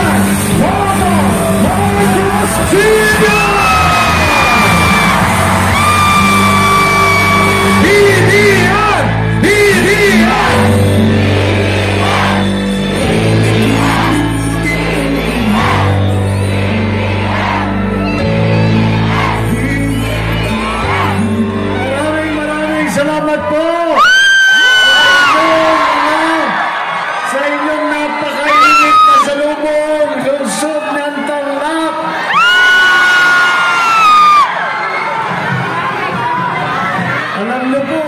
Salamat po sa inyong napakainit na salubong, lungsod ng Tarlac. Alam niyo po,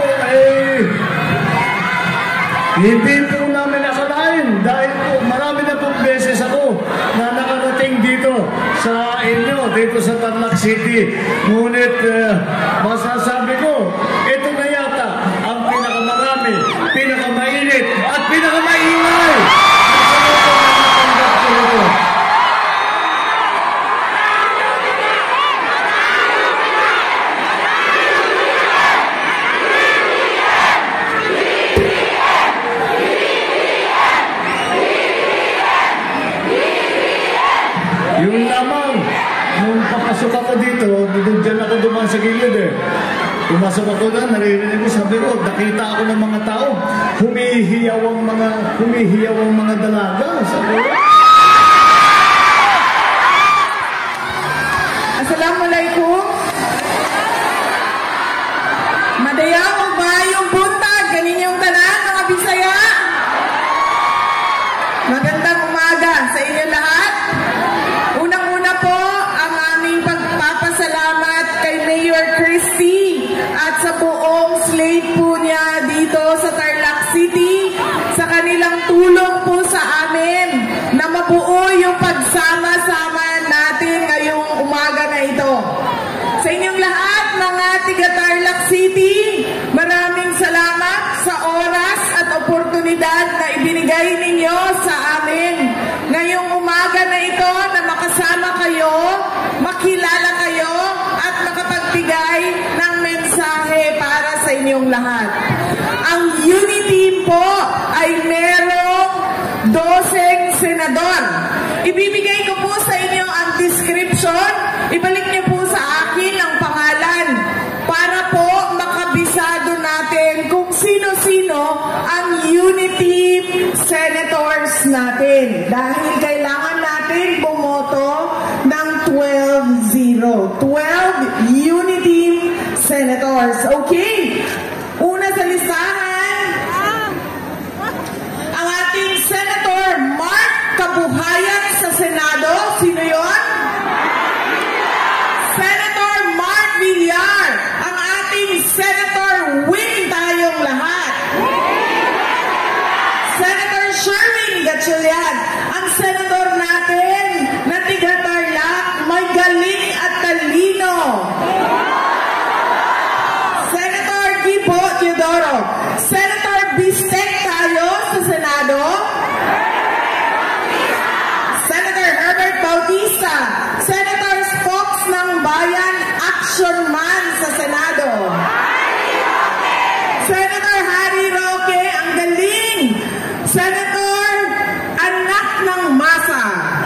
hindi po namin nakalain dahil po marami na pong beses ako na nakarating dito sa inyo, dito sa Tarlac City. Ngunit masasabi ko, ito na yata ang pinakamarami, pinakamainit at pinakamaingay. Yun lamang, nung papasok ako dito, dyan ako dumaan sa gilid eh. Pumasok ako na, naririnig ko, sabi ko, nakita ako ng mga tao, humihiyaw ang mga dalaga. Sabi ko, Assalamualaikum. Madayang magbayong buntag, kaninyong tanan, mga Bisaya. Magandang umaga sa inyo lahat. Unang-una po ang aming pagpapasalamat kay Mayor Christy at sa buong slate po niya dito sa Tarlac City sa kanilang tulong po sa amin na mabuo yung pagsama-sama natin ngayong umaga na ito. Sa inyong lahat, mga tiga Tarlac City, maraming salamat sa oras at oportunidad na ibinigay ninyo sa amin ngayong umaga na ito na makasama kayo, makilala kayo at makapagbigay ng mensahe para sa inyong lahat. Ang Unity po ay merong 12 senador. Ibibigay ko po sa inyo ang description. Ibalik niyo po sa akin ang pangalan para po makabisado natin kung sino-sino ang Unity Senators natin. Dahil kailangan natin bumoto ng 12-0. 12 Unity Senators. Okay? Una sa listahan, ang ating Senator Mark Kabuhayan sa Senado. Sino yon? Senator Mark Villar. Ang ating Senator Win tayong lahat. Senator Sherwin Gatchalian. Ang Senator natin na tiga Tarlac, may galing at talino. Senator Gibo Teodoro. Senator Bistek tayo sa Senado. Senator Herbert Bautista. Senator Spokes ng Bayan, Action Man sa Senado. Senator Harry Roque, ang galing. Senator Anak ng Masa.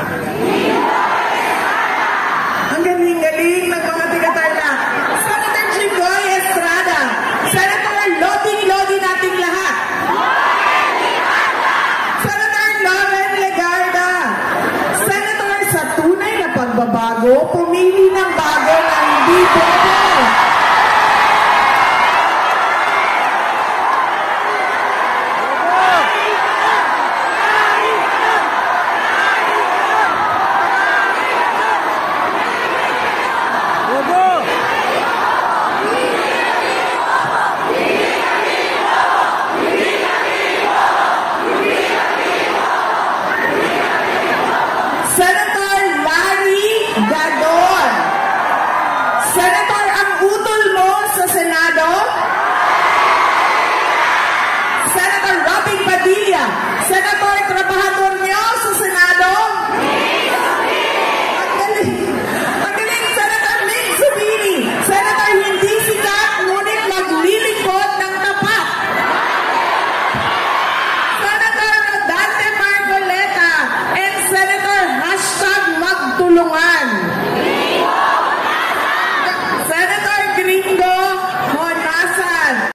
Ang galing-galing ng mga tiga-Tarlac. Senator Jinggoy Estrada. Senator Lodi nating lahat. Senator Lauren Legarda. Senator sa tunay na pagbabago, pumili ng bago na hindi bobo.